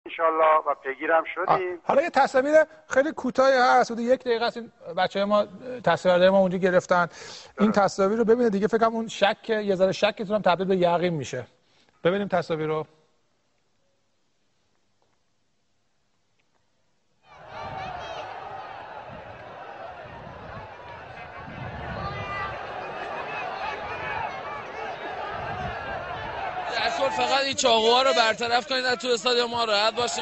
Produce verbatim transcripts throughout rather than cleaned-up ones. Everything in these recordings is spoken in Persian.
انشالله و پیگیرم شدیم. حالا یه تصاویر خیلی کوتاهی هست، حدود یک دقیقه است. این بچه‌های ما تصاویر ما اونجا گرفتن. این تصاویر رو ببینید دیگه، فکر کنم اون شک یه ذره شکتون هم تبدیل به یقین میشه. ببینیم تصاویر رو. اصلا فقط این چاقوها رو برطرف کنید از تو استادیوم ما راحت باشیم.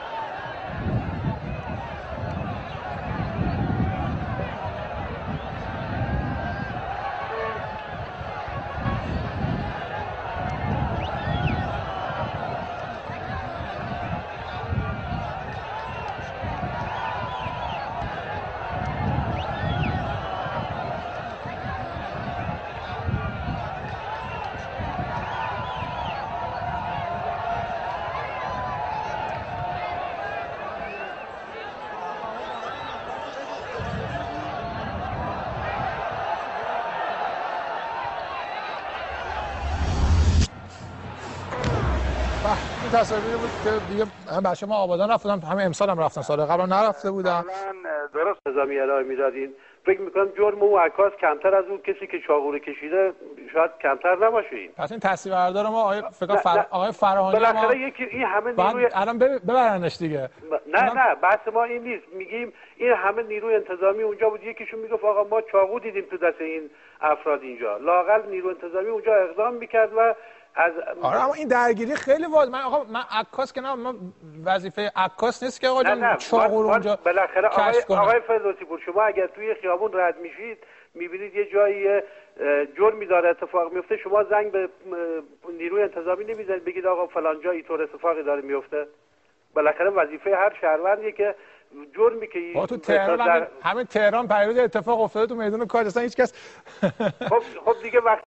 این تصاویری بود که دیگه هم بچه ما آبادان رفتن، همه امسال هم رفتن، سال قبل نرفته بودن. درست نظامی ارائه میدادین. فکر میکنم جرم اون عکاس کمتر از اون کسی که چاقو رو کشیده شاید کمتر نباشه. این پس این تصویربردار ما آقای فکر فر... آقای فراهانی بالاخره ما یکی این همه نیروی الان ببرنش دیگه. نه نه بحث ما این نیست. میگیم این همه نیروی انتظامی اونجا بود، یکیشون میگفت آقا ما چاقو دیدیم تو دست این افراد اینجا. لااقل نیروی انتظامی اونجا اقدام میکرد و از آره اما این درگیری خیلی واضحه. من آقا من عکاس که نه، من وظیفه عکاس نیست که آقا جان چاقو رو اونجا بالاخره آقای آقای فردوسی پور، شما اگر توی خیابون رد میشید میبینید یه جایی جرمی داره اتفاق میفته، شما زنگ به نیروی انتظامی نمیزنید بگید آقا فلان جا اینطور اتفاقی داره میفته؟ بالاخره وظیفه هر شهروندیه که جرمی که با تو تهران در... همین تهران پیروز اتفاق افتاده تو میدون کار اصلا هیچ کس خب خب دیگه وقت